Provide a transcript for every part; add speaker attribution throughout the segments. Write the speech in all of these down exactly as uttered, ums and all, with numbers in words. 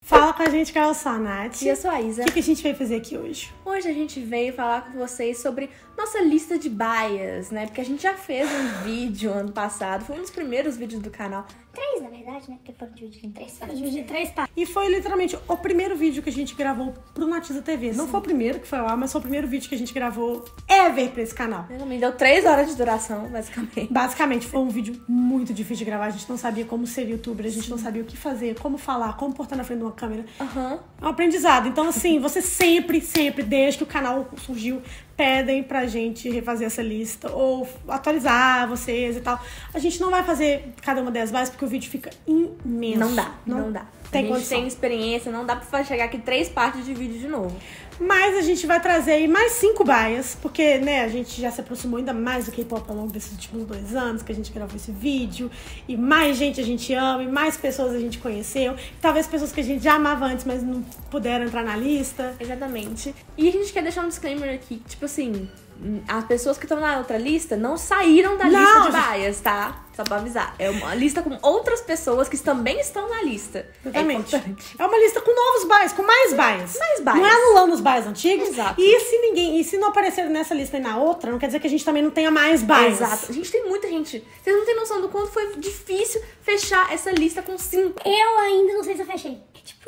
Speaker 1: Fala com a gente, que eu sou a Nath.
Speaker 2: E eu sou a Isa.
Speaker 1: O que, que a gente veio fazer aqui hoje?
Speaker 2: Hoje a gente veio falar com vocês sobre nossa lista de bias, né? Porque a gente já fez um vídeo ano passado, foi um dos primeiros vídeos do canal.
Speaker 3: Três, na verdade, né? Porque foram divididos em três.
Speaker 1: Foram divididos em três, tá? E foi literalmente o primeiro vídeo que a gente gravou pro Natiza T V. Sim. Não foi o primeiro que foi lá, mas foi o primeiro vídeo que a gente gravou ever pra esse canal.
Speaker 2: Me deu três horas de duração, basicamente.
Speaker 1: Basicamente, foi um vídeo muito difícil de gravar. A gente não sabia como ser youtuber, a gente Sim. não sabia o que fazer, como falar, como portar na frente de uma câmera.
Speaker 2: Uhum.
Speaker 1: É um aprendizado. Então, assim, você sempre, sempre, desde que o canal surgiu, pedem pra gente refazer essa lista ou atualizar vocês e tal. A gente não vai fazer cada uma das bases porque o vídeo fica imenso.
Speaker 2: Não dá, não, não dá.
Speaker 1: Tem
Speaker 2: a gente
Speaker 1: condição.
Speaker 2: tem experiência, não dá pra chegar aqui três partes de vídeo de novo.
Speaker 1: Mas a gente vai trazer aí mais cinco baias, porque, né, a gente já se aproximou ainda mais do K-pop ao longo desses últimos dois anos que a gente gravou esse vídeo. E mais gente a gente ama, e mais pessoas a gente conheceu. E talvez pessoas que a gente já amava antes, mas não puderam entrar na lista.
Speaker 2: Exatamente. E a gente quer deixar um disclaimer aqui, tipo assim, as pessoas que estão na outra lista não saíram da
Speaker 1: não,
Speaker 2: lista de baias, tá? Só pra avisar. É uma lista com outras pessoas que também estão na lista.
Speaker 1: Exatamente. É, é uma lista com novos bias, com mais bias.
Speaker 2: Mais bias.
Speaker 1: Não é anulando os bias antigos.
Speaker 2: Exato.
Speaker 1: E se ninguém, e se não aparecer nessa lista e na outra, não quer dizer que a gente também não tenha mais bias.
Speaker 2: Exato. A gente tem muita gente. Vocês não têm noção do quanto foi difícil fechar essa lista com cinco.
Speaker 3: Eu ainda não sei se eu fechei. Tipo,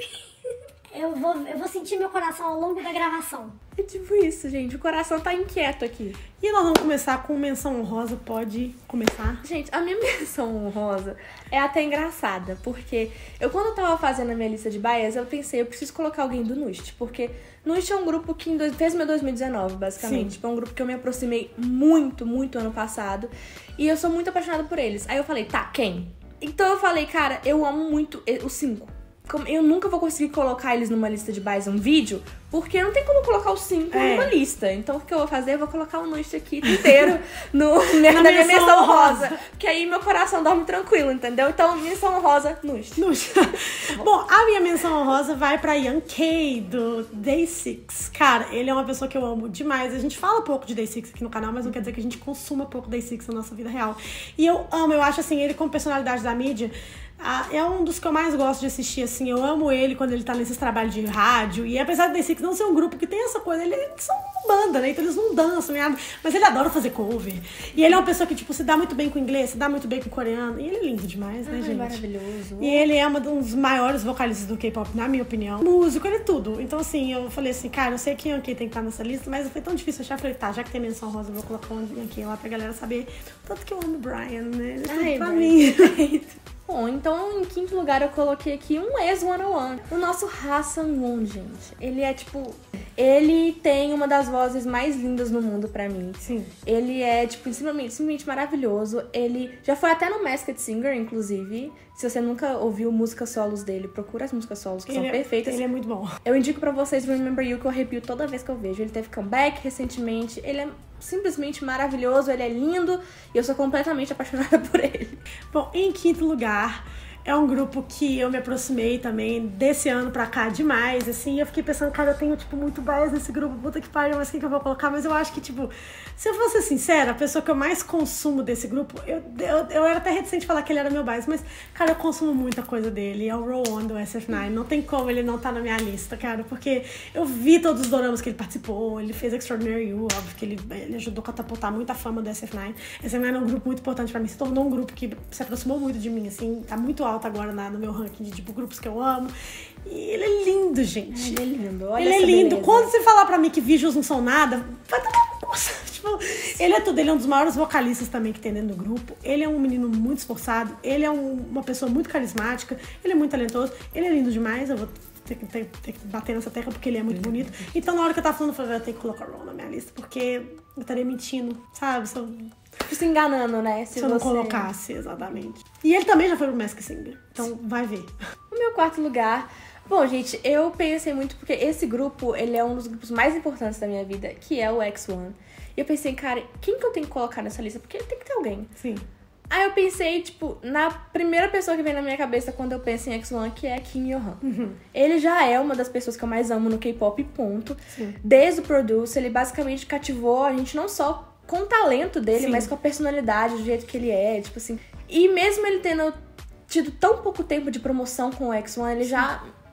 Speaker 3: eu vou, eu vou sentir meu coração ao longo da gravação.
Speaker 2: É tipo isso, gente. O coração tá inquieto aqui.
Speaker 1: E nós vamos começar com menção honrosa. Pode começar?
Speaker 2: Gente, a minha menção honrosa é até engraçada. Porque eu, quando eu tava fazendo a minha lista de bias, eu pensei, eu preciso colocar alguém do Nust. Porque Nust é um grupo que em dois, fez meu dois mil e dezenove, basicamente. Tipo, é um grupo que eu me aproximei muito, muito ano passado. E eu sou muito apaixonada por eles. Aí eu falei, tá, quem? Então eu falei, cara, eu amo muito os cinco. Eu nunca vou conseguir colocar eles numa lista de bias um vídeo, porque não tem como colocar os cinco é. numa lista. Então o que eu vou fazer? Eu vou colocar o Nust aqui inteiro no, na, na minha menção rosa. Que aí meu coração dorme tranquilo, entendeu? Então, menção rosa, Nust.
Speaker 1: Nust. Bom, a minha menção rosa vai pra Young K, do Day six. Cara, ele é uma pessoa que eu amo demais. A gente fala pouco de Day six aqui no canal, mas não quer dizer que a gente consuma pouco Day six na nossa vida real. E eu amo, eu acho assim, ele como personalidade da mídia, Ah, é um dos que eu mais gosto de assistir, assim. Eu amo ele quando ele tá nesses trabalhos de rádio. E apesar do Day six não ser um grupo que tem essa coisa, eles são uma banda, né? Então eles não dançam, né? Mas ele adora fazer cover. E ele é uma pessoa que, tipo, se dá muito bem com inglês, se dá muito bem com coreano. E ele é lindo demais, né,
Speaker 2: Ai,
Speaker 1: gente?
Speaker 2: Maravilhoso.
Speaker 1: E ele é um dos maiores vocalistas do K-pop, na minha opinião. Músico, ele é tudo. Então, assim, eu falei assim, cara, eu sei que Young K tem que estar nessa lista, mas foi tão difícil achar. Eu falei, tá, já que tem menção rosa, eu vou colocar um Young K lá pra galera saber. Tanto que eu amo o Brian, né? Ele é tudo
Speaker 2: Ai,
Speaker 1: pra
Speaker 2: Brian.
Speaker 1: mim.
Speaker 2: Bom, então em quinto lugar eu coloquei aqui um ex cento e um. O nosso Ha Sang-won, gente. Ele é tipo... Ele tem uma das vozes mais lindas no mundo pra mim.
Speaker 1: Sim.
Speaker 2: Ele é, tipo, simplesmente, simplesmente maravilhoso. Ele já foi até no Masked Singer, inclusive. Se você nunca ouviu músicas solos dele, procura as músicas solos que
Speaker 1: ele
Speaker 2: são
Speaker 1: é,
Speaker 2: perfeitas.
Speaker 1: Ele é muito bom.
Speaker 2: Eu indico pra vocês Remember You, que eu arrepio toda vez que eu vejo. Ele teve comeback recentemente. Ele é simplesmente maravilhoso, ele é lindo. E eu sou completamente apaixonada por ele.
Speaker 1: Bom, em quinto lugar... É um grupo que eu me aproximei também desse ano pra cá demais, assim, eu fiquei pensando, cara, eu tenho, tipo, muito bias nesse grupo, puta que pariu, mas quem que eu vou colocar? Mas eu acho que, tipo, se eu fosse sincera, a pessoa que eu mais consumo desse grupo, eu, eu, eu era até reticente de falar que ele era meu bias, mas, cara, eu consumo muita coisa dele, é o Row On do S F nove, não tem como ele não tá na minha lista, cara, porque eu vi todos os doramas que ele participou, ele fez Extraordinary You, óbvio que ele, ele ajudou a catapultar muita fama do S F nove, S F nove é um grupo muito importante pra mim, se tornou um grupo que se aproximou muito de mim, assim, tá muito alto agora na, no meu ranking de tipo, grupos que eu amo. E ele é lindo, gente.
Speaker 2: Ele é lindo. Olha
Speaker 1: ele é lindo. Beleza. Quando você falar pra mim que visuals não são nada, vai tomar uma coisa. Tipo, ele é tudo. Ele é um dos maiores vocalistas também que tem dentro do grupo. Ele é um menino muito esforçado. Ele é um, uma pessoa muito carismática. Ele é muito talentoso. Ele é lindo demais. Eu vou ter que, ter, ter que bater nessa tecla porque ele é muito bonito. Então, na hora que eu tava falando, eu falei, eu tenho que colocar o Ron na minha lista porque eu estaria mentindo, sabe? Se eu...
Speaker 2: Se enganando, né? Se,
Speaker 1: Se eu
Speaker 2: você...
Speaker 1: não colocasse, exatamente. E ele também já foi pro Masked Singer. Então, vai ver.
Speaker 2: O meu quarto lugar... Bom, gente, eu pensei muito porque esse grupo, ele é um dos grupos mais importantes da minha vida, que é o X one. E eu pensei, cara, quem que eu tenho que colocar nessa lista? Porque tem que ter alguém.
Speaker 1: Sim.
Speaker 2: Aí eu pensei, tipo, na primeira pessoa que vem na minha cabeça quando eu penso em X one, que é Kim Yo-han.
Speaker 1: Uhum.
Speaker 2: Ele já é uma das pessoas que eu mais amo no K-pop, ponto.
Speaker 1: Sim.
Speaker 2: Desde o Produce, ele basicamente cativou a gente não só com o talento dele,
Speaker 1: Sim.
Speaker 2: mas com a personalidade, do jeito que ele é, tipo assim. E mesmo ele tendo tido tão pouco tempo de promoção com o X one, ele Sim. já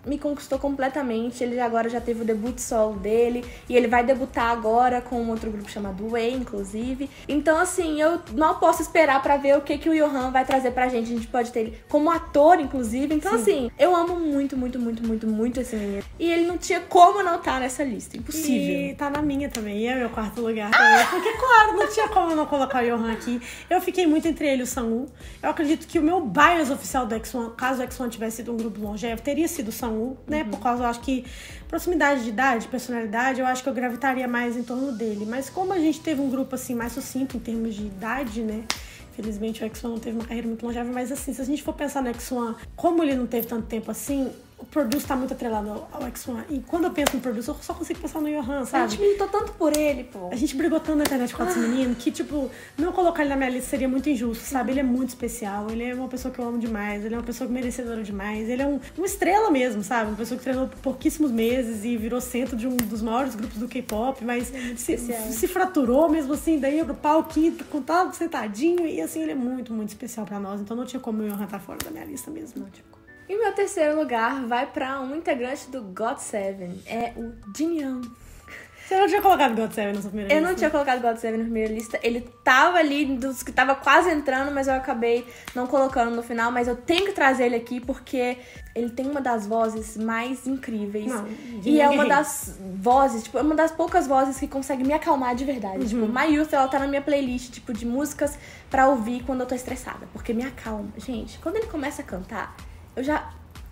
Speaker 2: me conquistou completamente. Ele agora já teve o debut solo dele. E ele vai debutar agora com um outro grupo chamado Way, inclusive. Então, assim, eu não posso esperar pra ver o que, que o Yohan vai trazer pra gente. A gente pode ter ele como ator, inclusive. Então, Sim. assim, eu amo muito, muito, muito, muito, muito esse menino. E ele não tinha como não estar nessa lista. Impossível.
Speaker 1: E tá na minha também. E é meu quarto lugar também. Ah! Porque, claro, não tinha como não colocar o Yohan aqui. Eu fiquei muito entre ele e o Sang-woo. Eu acredito que o meu bias oficial do X one, caso o X one tivesse sido um grupo longevo, teria sido o Sang-woo, né? Uhum. Por causa, eu acho que proximidade de idade, personalidade, eu acho que eu gravitaria mais em torno dele. Mas como a gente teve um grupo, assim, mais sucinto em termos de idade, né? Infelizmente o X one não teve uma carreira muito longeva, mas assim, se a gente for pensar no X one, como ele não teve tanto tempo assim, o Produce tá muito atrelado ao, ao X one. E quando eu penso no Produce, eu só consigo pensar no Yohan, sabe?
Speaker 2: A gente militou tanto por ele, pô.
Speaker 1: A gente brigou tanto na internet com esse menino que, tipo, não colocar ele na minha lista seria muito injusto, sabe? Ele é muito especial, ele é uma pessoa que eu amo demais, ele é uma pessoa merecedora demais, ele é um, uma estrela mesmo, sabe? Uma pessoa que treinou por pouquíssimos meses e virou centro de um dos maiores grupos do K-pop, mas é se, se fraturou mesmo assim, daí ia pro palquinho, com todo sentadinho, e assim, ele é muito, muito especial pra nós, então não tinha como o Yohan estar fora da minha lista mesmo. Não tinha como.
Speaker 2: E meu terceiro lugar vai pra um integrante do God Seven, é o Jin Young.
Speaker 1: Você não tinha colocado God Seven na sua primeira
Speaker 2: eu
Speaker 1: lista?
Speaker 2: Eu não tinha colocado God Seven na primeira lista. Ele tava ali dos que tava quase entrando, mas eu acabei não colocando no final. Mas eu tenho que trazer ele aqui porque ele tem uma das vozes mais incríveis.
Speaker 1: Não,
Speaker 2: e é uma das vozes, tipo, é uma das poucas vozes que consegue me acalmar de verdade. Uhum. Tipo, My Youth, ela tá na minha playlist, tipo, de músicas pra ouvir quando eu tô estressada. Porque me acalma. Gente, quando ele começa a cantar, eu já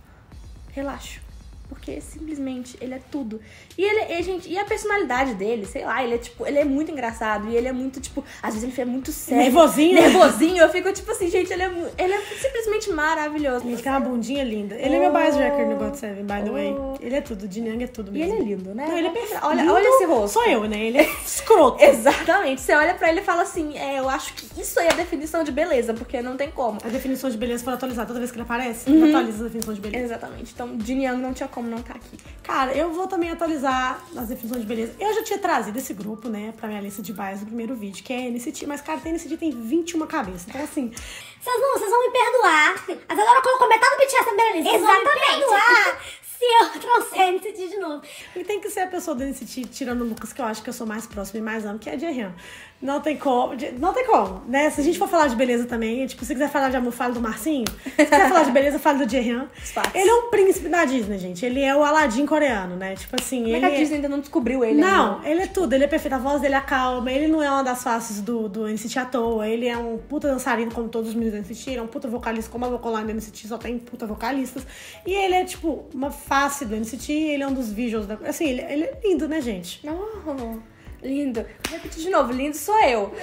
Speaker 2: relaxo. Porque simplesmente ele é tudo. E ele, e, gente, e a personalidade dele, sei lá, ele é tipo, ele é muito engraçado. E ele é muito, tipo, às vezes ele é muito sério.
Speaker 1: Nervosinho.
Speaker 2: Nervosinho. Eu fico, tipo assim, gente, ele é, ele é simplesmente maravilhoso.
Speaker 1: Gente, que é uma bundinha linda. Ele oh, é meu bias record no God Seven, by the oh. way. Ele é tudo, Jin Young é tudo mesmo.
Speaker 2: E ele é lindo, né?
Speaker 1: Não, ele é perfeito.
Speaker 2: Olha, olha esse rosto.
Speaker 1: Sou eu, né? Ele é escroto.
Speaker 2: Exatamente. Você olha pra ele e fala assim, é, eu acho que isso aí é a definição de beleza, porque não tem como.
Speaker 1: A definição de beleza foi atualizada toda vez que ele aparece. Uhum. Ele atualiza a definição de beleza.
Speaker 2: Exatamente. Então, Jin Young não tinha como não estar aqui.
Speaker 1: Cara, eu vou também atualizar as definições de beleza. Eu já tinha trazido esse grupo, né, pra minha lista de bias no primeiro vídeo, que é N C T, mas, cara, N C T tem vinte e uma cabeças. Então, assim...
Speaker 3: Vocês vão, vocês vão me perdoar. A Zadora colocou metade do B T S na primeira lista. Vocês vão me perdoar se eu trouxer N C T de novo.
Speaker 1: E tem que ser a pessoa do N C T, tirando o Lucas, que eu acho que eu sou mais próxima e mais amo, que é a Jaehyun. Não tem como, não tem como, né? Se a gente for falar de beleza também, tipo, se quiser falar de amor, fale do Marcinho. Se quiser falar de beleza, fale do Jaehyun. Ele é um príncipe da Disney, gente. Ele é o Aladdin coreano, né? Tipo assim,
Speaker 2: Como
Speaker 1: ele...
Speaker 2: é que a Disney ainda não descobriu ele?
Speaker 1: Não,
Speaker 2: ainda?
Speaker 1: ele é tudo. Ele é perfeito. A voz dele é calma. Ele não é uma das faces do, do N C T à toa. Ele é um puta dançarino, como todos os meninos do N C T. Ele é um puta vocalista, como a Vocaline do N C T só tem puta vocalistas. E ele é, tipo, uma face do N C T. Ele é um dos visuals da... Assim, ele, ele é lindo, né, gente?
Speaker 2: Oh... Lindo. Vou repetir de novo, lindo sou eu.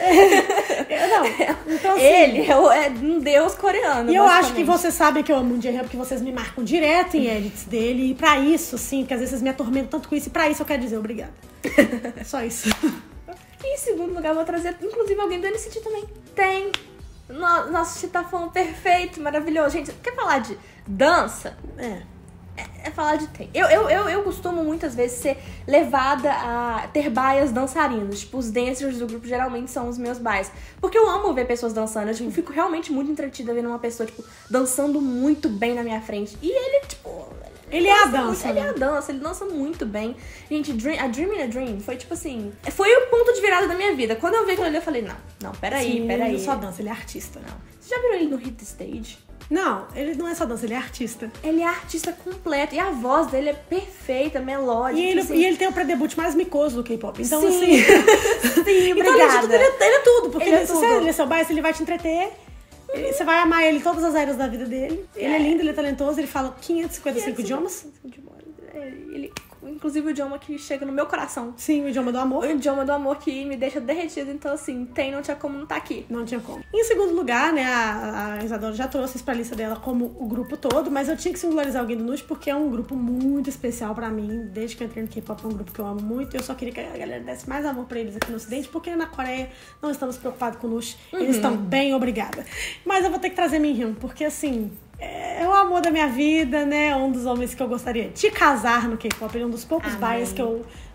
Speaker 1: eu não. Então, assim,
Speaker 2: ele é, o, é um deus coreano.
Speaker 1: E eu acho que vocês sabem que eu amo o Jaehyun porque vocês me marcam direto em edits dele. E pra isso, assim, porque às vezes vocês me atormentam tanto com isso. E pra isso eu quero dizer obrigada. Só isso.
Speaker 2: E em segundo lugar, eu vou trazer, inclusive, alguém do N C T também. Tem. Nosso chitafão perfeito, maravilhoso. Gente, quer falar de dança?
Speaker 1: É.
Speaker 2: É falar de tem. Eu, eu, eu, eu costumo muitas vezes ser levada a ter bias dançarinos. Tipo, os dancers do grupo geralmente são os meus bias. Porque eu amo ver pessoas dançando. Eu tipo, fico realmente muito entretida vendo uma pessoa, tipo, dançando muito bem na minha frente. E ele, tipo...
Speaker 1: Ele, ele é a dança.
Speaker 2: Muito, ele é a dança, ele dança muito bem. Gente, Dream, a Dream in a Dream foi, tipo assim... Foi o ponto de virada da minha vida. Quando eu vi aquilo ali, eu falei, não, não, peraí,
Speaker 1: Sim,
Speaker 2: peraí.
Speaker 1: Ele não só dança, ele é artista.
Speaker 2: Não. Você já viram ele no Hit the Stage?
Speaker 1: Não, ele não é só dança, ele é artista.
Speaker 2: Ele é artista completo. E a voz dele é perfeita, melódica.
Speaker 1: E ele,
Speaker 2: assim.
Speaker 1: e ele tem o pré-debut mais micoso do K-pop. Então,
Speaker 2: Sim.
Speaker 1: assim...
Speaker 2: Sim,
Speaker 1: então,
Speaker 2: obrigada.
Speaker 1: Então, ele, ele é tudo. Porque
Speaker 2: ele é
Speaker 1: se
Speaker 2: tudo.
Speaker 1: você é seu bias, ele vai te entreter. Uhum. Você vai amar ele todas as áreas da vida dele. Ele é, é lindo, ele é talentoso, ele fala quinhentos e cinquenta e cinco idiomas.
Speaker 2: Ele, inclusive o idioma que chega no meu coração.
Speaker 1: Sim, o idioma do amor.
Speaker 2: O idioma do amor que me deixa derretida. Então, assim, tem, não tinha como não tá aqui.
Speaker 1: Não tinha como. Em segundo lugar, né, a, a Isadora já trouxe isso pra lista dela como o grupo todo, mas eu tinha que singularizar alguém do Nush porque é um grupo muito especial pra mim. Desde que eu entrei no K-pop, é um grupo que eu amo muito. Eu só queria que a galera desse mais amor pra eles aqui no Ocidente, porque na Coreia não estamos preocupados com o Nush. Uhum. Eles estão bem, obrigada. Mas eu vou ter que trazer Minhyun, porque assim... é o amor da minha vida, né? Um dos homens que eu gostaria de casar no K-pop. Ele é um dos poucos bias que eu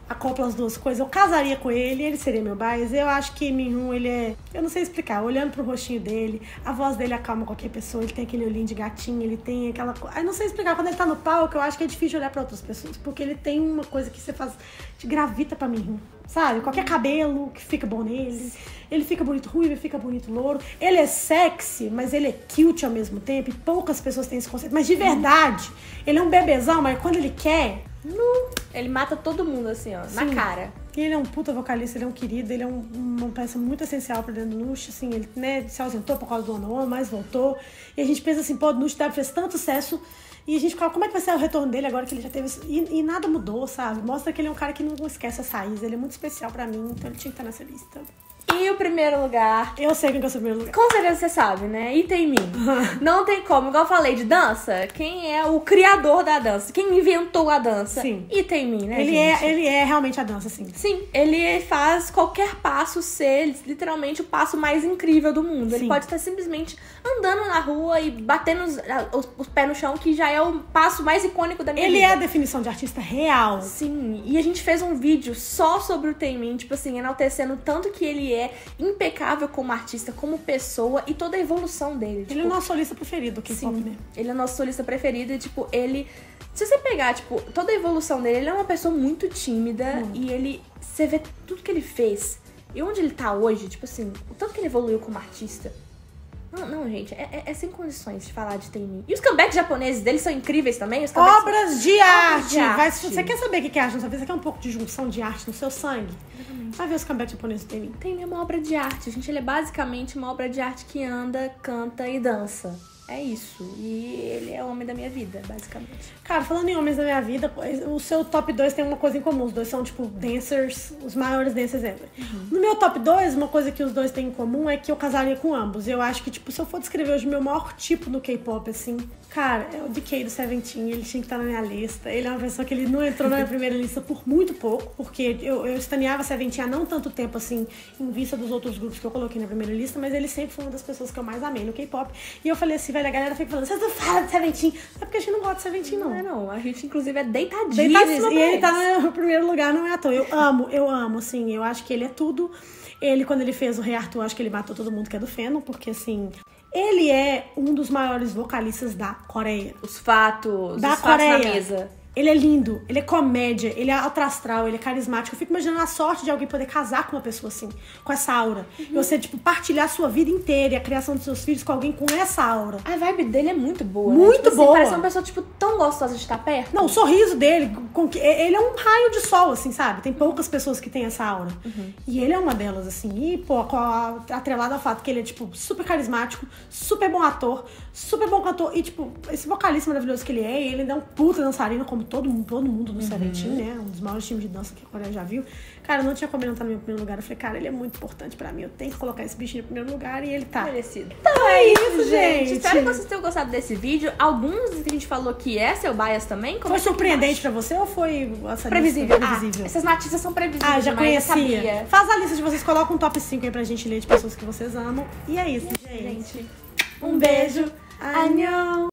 Speaker 1: acopla as duas coisas. Eu casaria com ele, ele seria meu bias. Eu acho que Minhyun, ele é... Eu não sei explicar. Olhando pro rostinho dele, a voz dele acalma qualquer pessoa. Ele tem aquele olhinho de gatinho, ele tem aquela... Eu não sei explicar. Quando ele tá no palco, eu acho que é difícil olhar pra outras pessoas. Porque ele tem uma coisa que você faz... Te gravita pra Minhyun, sabe? Qualquer cabelo que fica bom nele. Ele fica bonito ruivo, ele fica bonito louro. Ele é sexy, mas ele é cute ao mesmo tempo. E poucas pessoas têm esse conceito. Mas de verdade, ele é um bebezão, mas quando ele quer...
Speaker 2: Não. Ele mata todo mundo, assim, ó, Sim. na cara.
Speaker 1: E ele é um puta vocalista, ele é um querido, ele é um, uma peça muito essencial pra dentro do Nush, assim, ele, né, se ausentou por causa do One One, mas voltou. E a gente pensa assim, pô, o Nush fez tanto sucesso, e a gente fala, como é que vai ser o retorno dele agora que ele já teve... E, e nada mudou, sabe? Mostra que ele é um cara que não esquece essa raiz, ele é muito especial pra mim, então ele tinha que estar nessa lista.
Speaker 2: E o primeiro lugar...
Speaker 1: Eu sei quem que é o seu primeiro lugar.
Speaker 2: Com certeza você sabe, né? Itaemin. Não tem como. Igual eu falei de dança, quem é o criador da dança? Quem inventou a dança?
Speaker 1: Sim.
Speaker 2: Itaemin, né,
Speaker 1: ele
Speaker 2: gente?
Speaker 1: É, ele é realmente a dança, sim.
Speaker 2: Sim. Ele faz qualquer passo ser literalmente o passo mais incrível do mundo. Sim. Ele pode estar simplesmente andando na rua e batendo os, os, os pés no chão, que já é o passo mais icônico da minha
Speaker 1: ele
Speaker 2: vida.
Speaker 1: Ele é a definição de artista real.
Speaker 2: Sim. E a gente fez um vídeo só sobre o Itaemin, tipo assim, enaltecendo tanto que ele é impecável como artista, como pessoa e toda a evolução dele.
Speaker 1: Ele
Speaker 2: tipo,
Speaker 1: é o nosso solista preferido, que
Speaker 2: sim,
Speaker 1: né?
Speaker 2: Ele é o nosso solista preferido e, tipo, ele... Se você pegar, tipo, toda a evolução dele, ele é uma pessoa muito tímida hum. e ele... Você vê tudo que ele fez e onde ele tá hoje, tipo assim, o tanto que ele evoluiu como artista. Não, não, gente, é, é, é sem condições de falar de Itaemin. E os comebacks japoneses deles são incríveis também. Os
Speaker 1: Obras
Speaker 2: são...
Speaker 1: de arte!
Speaker 2: Obras de arte.
Speaker 1: Vai, você quer saber o que é arte na sua vida? Você quer um pouco de junção de arte no seu sangue? Exatamente. Vai ver os comebacks japoneses do Itaemin.
Speaker 2: Itaemin é uma obra de arte, gente. Ele é basicamente uma obra de arte que anda, canta e dança. É isso. E ele é o homem da minha vida, basicamente.
Speaker 1: Cara, falando em homens da minha vida, o seu top dois tem uma coisa em comum. Os dois são, tipo, dancers, os maiores dancers ever. Uhum. No meu top dois, uma coisa que os dois têm em comum é que eu casaria com ambos. Eu acho que, tipo, se eu for descrever hoje o meu maior tipo no K-pop, assim... Cara, é o D K do Seventeen, ele tinha que estar na minha lista. Ele é uma pessoa que ele não entrou na minha primeira lista por muito pouco, porque eu, eu estaneava Seventeen há não tanto tempo, assim, em vista dos outros grupos que eu coloquei na primeira lista, mas ele sempre foi uma das pessoas que eu mais amei no K-pop. E eu falei assim, velho, a galera fica falando, vocês não falam de Seventeen. É porque a gente não gosta de Seventeen, não.
Speaker 2: Não é não, a gente inclusive é deitadíssima.
Speaker 1: Deitadíssima, e ele tá no primeiro lugar, não é à toa. Eu amo, eu amo, assim, eu acho que ele é tudo. Ele, quando ele fez o Rei Arthur, acho que ele matou todo mundo que é do Feno, porque, assim... Ele é um dos maiores vocalistas da Coreia.
Speaker 2: Os fatos,
Speaker 1: da
Speaker 2: os
Speaker 1: Coreia.
Speaker 2: fatos na mesa.
Speaker 1: Ele é lindo, ele é comédia, ele é alto astral, ele é carismático. Eu fico imaginando a sorte de alguém poder casar com uma pessoa assim, com essa aura. Uhum. E você, tipo, partilhar a sua vida inteira e a criação dos seus filhos com alguém com essa aura.
Speaker 2: A vibe dele é muito boa,
Speaker 1: Muito
Speaker 2: né? Tipo
Speaker 1: boa.
Speaker 2: Assim, parece uma pessoa, tipo, tão gostosa de estar perto.
Speaker 1: Não, o sorriso dele, com que, ele é um raio de sol, assim, sabe? Tem poucas pessoas que têm essa aura. Uhum. E ele é uma delas, assim. E, pô, com a, atrelado ao fato que ele é, tipo, super carismático, super bom ator, super bom cantor. E, tipo, esse vocalista maravilhoso que ele é, e ele ainda é um puta dançarino, como todo mundo, todo mundo do Seventeen, uhum. né? Um dos maiores times de dança que a Coreia já viu. Cara, eu não tinha como ele não estar no meu primeiro lugar. Eu falei, cara, ele é muito importante pra mim. Eu tenho que colocar esse bichinho no primeiro lugar e ele tá.
Speaker 2: Merecido.
Speaker 1: Então é isso, gente.
Speaker 2: Espero que vocês tenham gostado desse vídeo. Alguns que a gente falou que é seu bias também. Como
Speaker 1: foi surpreendente pra você ou foi essa
Speaker 2: previsível?
Speaker 1: previsível?
Speaker 2: Ah, essas notícias são previsíveis.
Speaker 1: Ah, já
Speaker 2: demais,
Speaker 1: conhecia.
Speaker 2: Eu sabia.
Speaker 1: Faz a lista de vocês, coloca um top cinco aí pra gente ler de pessoas que vocês amam. E é isso,
Speaker 2: gente.
Speaker 1: gente. Um beijo. Annyeong.